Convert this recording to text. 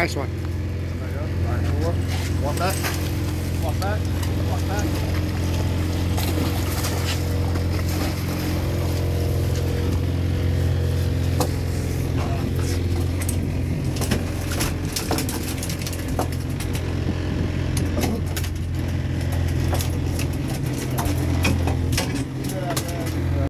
Nice one. There you go. Right, forward. One back. One back. One back.